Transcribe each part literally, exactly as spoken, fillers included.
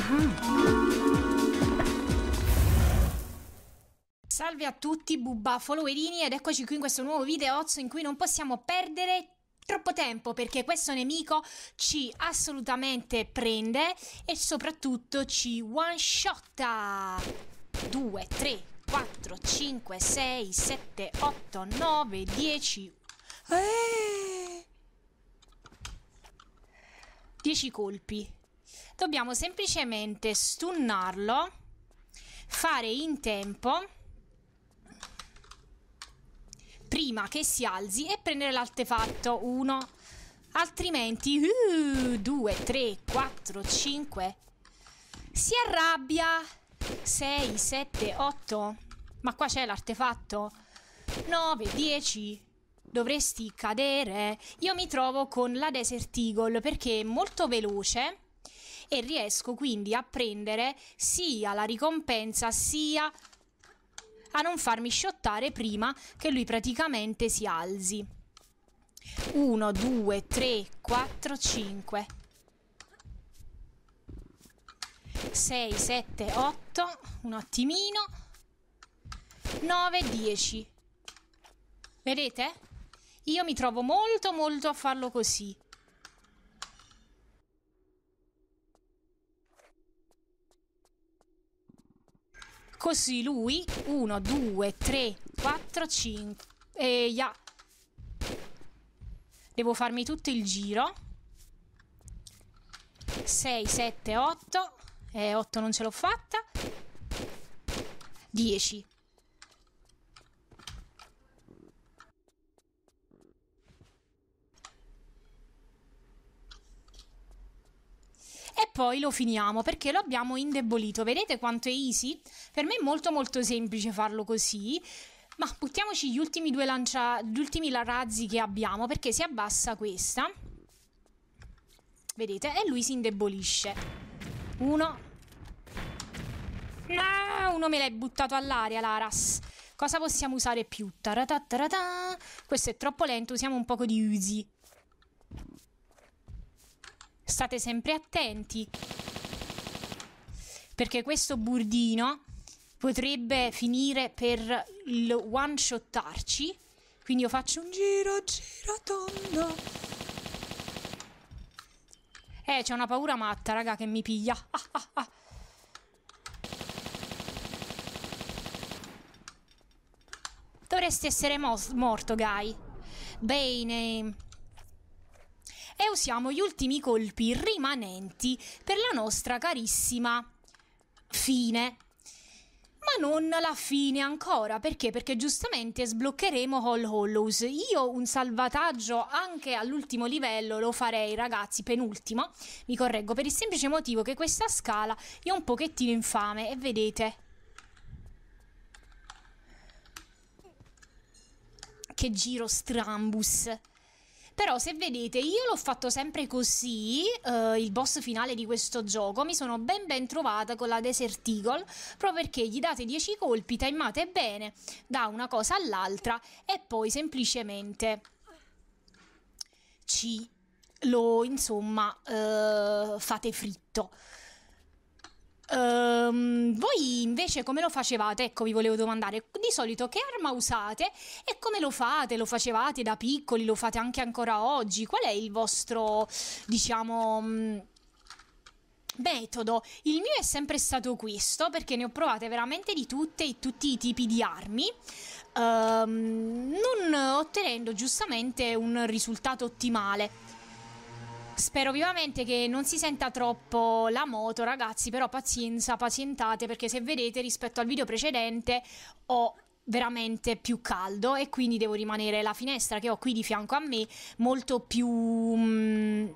Salve a tutti Bubba followerini ed eccoci qui in questo nuovo videozzo in cui non possiamo perdere troppo tempo perché questo nemico ci assolutamente prende e soprattutto ci one shotta. due, tre, quattro, cinque, sei, sette, otto, nove, dieci. Eh! dieci colpi. Dobbiamo semplicemente stunnarlo, fare in tempo prima che si alzi e prendere l'artefatto. Uno, altrimenti uh, due, tre, quattro, cinque, si arrabbia. Sei, sette, otto, ma qua c'è l'artefatto. nove, dieci, dovresti cadere. Io mi trovo con la Desert Eagle perché è molto veloce e riesco quindi a prendere sia la ricompensa sia a non farmi shottare prima che lui praticamente si alzi. uno, due, tre, quattro, cinque, sei, sette, otto, un attimino, nove, dieci. Vedete? Io mi trovo molto molto a farlo così. Così lui, uno, due, tre, quattro, cinque, e yeah. Devo farmi tutto il giro. sei, sette, otto, e otto non ce l'ho fatta. dieci. E poi lo finiamo perché lo abbiamo indebolito. Vedete quanto è easy? Per me è molto molto semplice farlo così. Ma buttiamoci gli ultimi due lancia... gli ultimi razzi che abbiamo perché si abbassa questa. Vedete? E lui si indebolisce. Uno. No! Uno me l'hai buttato all'aria, Laras. Cosa possiamo usare più? Taratattarata. Questo è troppo lento, usiamo un poco di Uzi. State sempre attenti, perché questo burdino potrebbe finire per il one shottarci. Quindi io faccio un giro, giro tondo. Eh, c'è una paura matta, raga, che mi piglia. Ah, ah, ah. Dovresti essere mo morto, Guy. Bene. E usiamo gli ultimi colpi rimanenti per la nostra carissima fine. Ma non la fine ancora, perché? Perché giustamente sbloccheremo All Hollows. Io un salvataggio anche all'ultimo livello lo farei, ragazzi, penultimo. Mi correggo, per il semplice motivo che questa scala è un pochettino infame, e vedete che giro strambus. Però se vedete io l'ho fatto sempre così, eh, il boss finale di questo gioco, mi sono ben ben trovata con la Desert Eagle, proprio perché gli date dieci colpi, timate bene da una cosa all'altra e poi semplicemente ci lo, insomma, eh, fate fritto. Um, voi invece come lo facevate? Ecco, vi volevo domandare di solito che arma usate e come lo fate? Lo facevate da piccoli? Lo fate anche ancora oggi? Qual è il vostro, diciamo, metodo? Il mio è sempre stato questo, perché ne ho provate veramente di tutte e tutti i tipi di armi, um, non ottenendo giustamente un risultato ottimale. Spero vivamente che non si senta troppo la moto, ragazzi, però pazienza, pazientate, perché se vedete rispetto al video precedente ho veramente più caldo e quindi devo rimanere la finestra che ho qui di fianco a me molto più... Mm,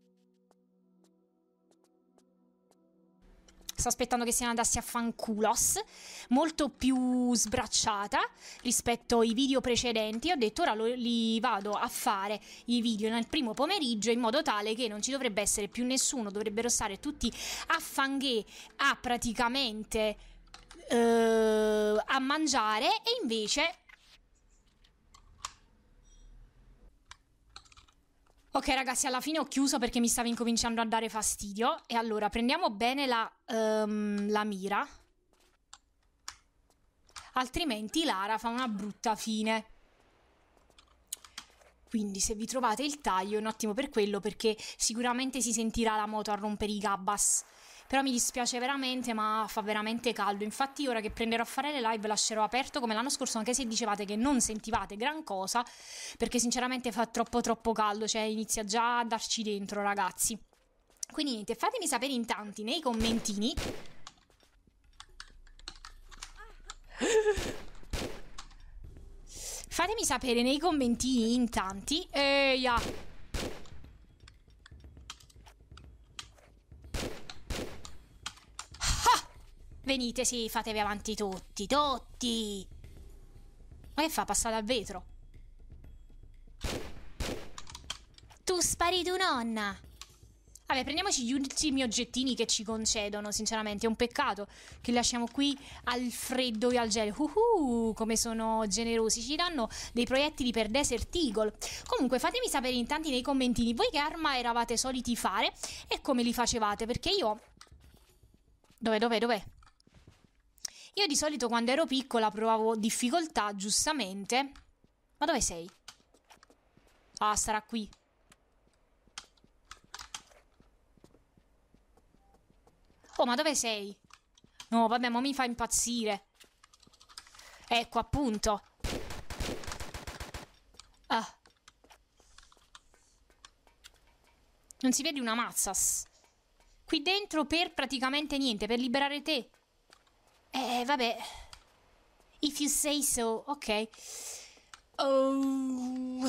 sto aspettando che siano andati a fanculos, molto più sbracciata rispetto ai video precedenti. Ho detto ora lo, li vado a fare i video nel primo pomeriggio in modo tale che non ci dovrebbe essere più nessuno, dovrebbero stare tutti a fanghè a praticamente eh, a mangiare, e invece Ok ragazzi, alla fine ho chiuso perché mi stava incominciando a dare fastidio. E allora, prendiamo bene la, um, la mira. Altrimenti Lara fa una brutta fine. Quindi se vi trovate il taglio è un ottimo per quello, perché sicuramente si sentirà la moto a rompere i gabbas. Però mi dispiace veramente, ma fa veramente caldo. Infatti ora che prenderò a fare le live lascerò aperto come l'anno scorso, anche se dicevate che non sentivate gran cosa, perché sinceramente fa troppo troppo caldo, cioè inizia già a darci dentro ragazzi. Quindi niente, fatemi sapere in tanti nei commentini fatemi sapere nei commentini in tanti. Eia. Venite, sì, fatevi avanti tutti, tutti. Ma che fa? Passa dal vetro. Tu spari tu nonna. Vabbè, prendiamoci gli ultimi oggettini che ci concedono, sinceramente. È un peccato che lasciamo qui al freddo e al gelo. Uhu, come sono generosi. Ci danno dei proiettili per Desert Eagle. Comunque, fatemi sapere in tanti nei commentini voi che arma eravate soliti fare e come li facevate, perché io... Dov'è, dov'è, dov'è? Io di solito quando ero piccola provavo difficoltà, giustamente. Ma dove sei? Ah, sarà qui. Oh, ma dove sei? No, vabbè, ma mi fa impazzire. Ecco, appunto. Ah. Non si vede una mazzas. Qui dentro per praticamente niente, per liberare te. Eh, vabbè. If you say so, ok. Oh.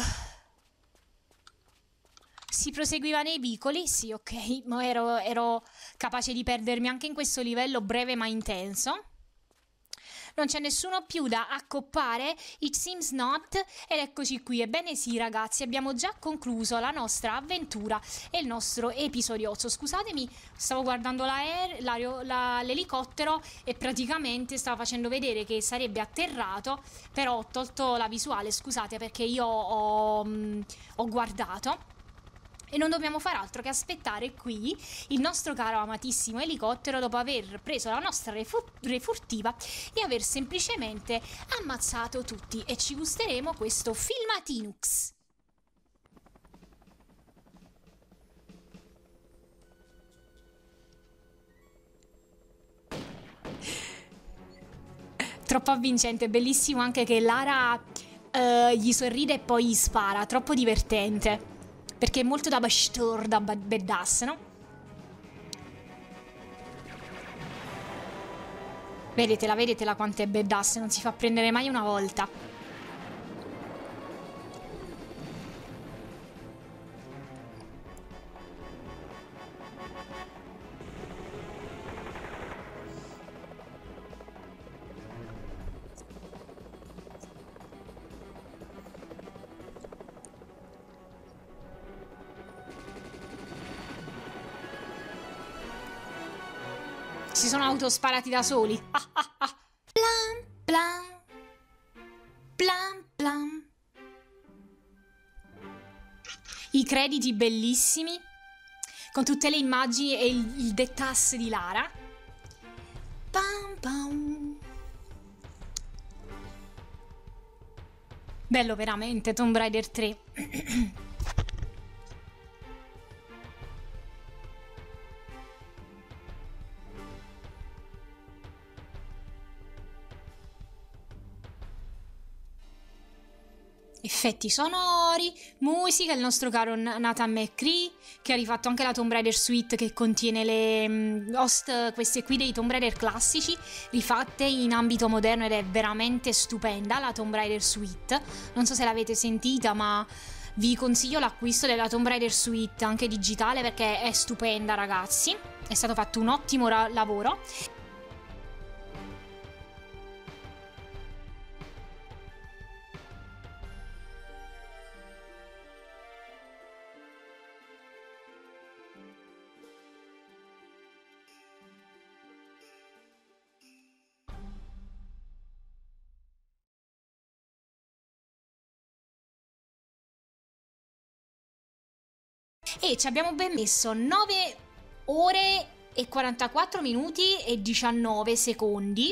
Si proseguiva nei vicoli, sì, ok. Ma ero, ero capace di perdermi anche in questo livello breve ma intenso. Non c'è nessuno più da accoppare, it seems not, ed eccoci qui. Ebbene sì ragazzi, abbiamo già concluso la nostra avventura e il nostro episodiozzo. Scusatemi, stavo guardando l'elicottero e praticamente stava facendo vedere che sarebbe atterrato, però ho tolto la visuale, scusate, perché io ho, mm, ho guardato. E non dobbiamo far altro che aspettare qui il nostro caro amatissimo elicottero, dopo aver preso la nostra refu- refurtiva e aver semplicemente ammazzato tutti, e ci gusteremo questo filmatinux. Troppo avvincente, bellissimo anche che Lara eh, gli sorride e poi gli spara, troppo divertente. Perché è molto da bastor, da badass, no? Vedetela, vedetela quanto è badass, non si fa prendere mai una volta. Si sono autosparati da soli. Ah, ah, ah. Plan, plan. Plan, plan. I crediti bellissimi, con tutte le immagini e il, il dettass di Lara. Pam, pam. Bello veramente, Tomb Raider tre. Effetti sonori, musica, il nostro caro Nathan McCree, che ha rifatto anche la Tomb Raider Suite, che contiene le um, host, queste qui dei Tomb Raider classici, rifatte in ambito moderno, ed è veramente stupenda la Tomb Raider Suite. Non so se l'avete sentita, ma vi consiglio l'acquisto della Tomb Raider Suite, anche digitale, perché è stupenda ragazzi, è stato fatto un ottimo lavoro. e ci abbiamo ben messo nove ore e quarantaquattro minuti e diciannove secondi.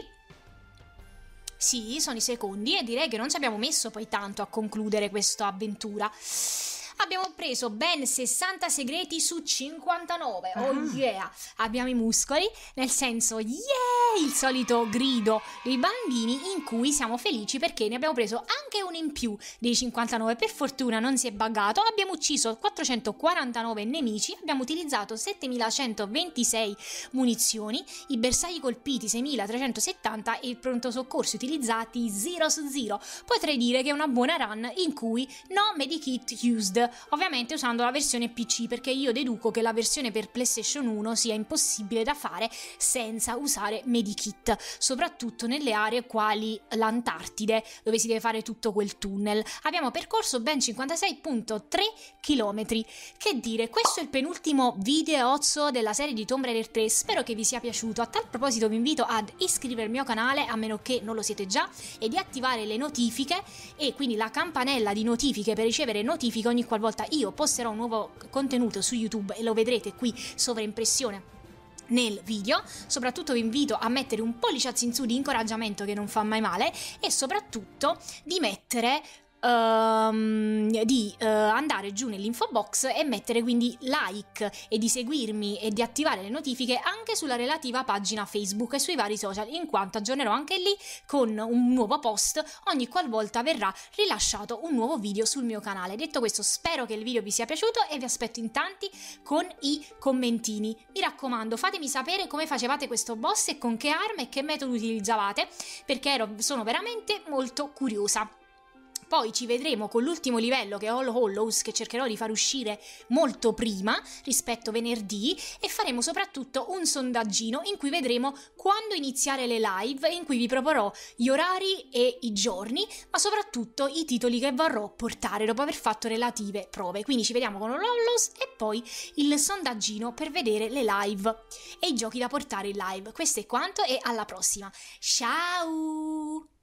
Sì, sono i secondi, e direi che non ci abbiamo messo poi tanto a concludere questa avventura. Abbiamo preso ben sessanta segreti su cinquantanove. Oh yeah! Abbiamo i muscoli, nel senso yeah! Il solito grido dei bambini, in cui siamo felici perché ne abbiamo preso anche uno in più dei cinquantanove. Per fortuna non si è buggato. Abbiamo ucciso quattrocentoquarantanove nemici, abbiamo utilizzato settemilacentoventisei munizioni, i bersagli colpiti seimilatrecentosettanta e il pronto soccorso utilizzati zero su zero. Potrei dire che è una buona run in cui no medikit used. Ovviamente usando la versione P C, perché io deduco che la versione per PlayStation uno sia impossibile da fare senza usare medikit, soprattutto nelle aree quali l'Antartide, dove si deve fare tutto quel tunnel. Abbiamo percorso ben cinquantasei virgola tre chilometri. Che dire, questo è il penultimo videozzo della serie di Tomb Raider tre, spero che vi sia piaciuto. A tal proposito vi invito ad iscrivervi al mio canale, a meno che non lo siete già, e di attivare le notifiche, e quindi la campanella di notifiche per ricevere notifiche ogni qualvolta io posterò un nuovo contenuto su YouTube, e lo vedrete qui sovraimpressione nel video. Soprattutto vi invito a mettere un pollice in su di incoraggiamento, che non fa mai male, e soprattutto di mettere Um, di uh, andare giù nell'info box e mettere quindi like, e di seguirmi e di attivare le notifiche anche sulla relativa pagina Facebook e sui vari social, in quanto aggiornerò anche lì con un nuovo post ogni qualvolta verrà rilasciato un nuovo video sul mio canale. Detto questo, spero che il video vi sia piaciuto e vi aspetto in tanti con i commentini. Mi raccomando, fatemi sapere come facevate questo boss e con che arma e che metodo utilizzavate, perché ero, sono veramente molto curiosa. Poi ci vedremo con l'ultimo livello, che è All Hallows, che cercherò di far uscire molto prima rispetto venerdì, e faremo soprattutto un sondaggino in cui vedremo quando iniziare le live, in cui vi proporrò gli orari e i giorni, ma soprattutto i titoli che vorrò portare dopo aver fatto relative prove. Quindi ci vediamo con All Hallows e poi il sondaggino per vedere le live e i giochi da portare in live. Questo è quanto, e alla prossima. Ciao!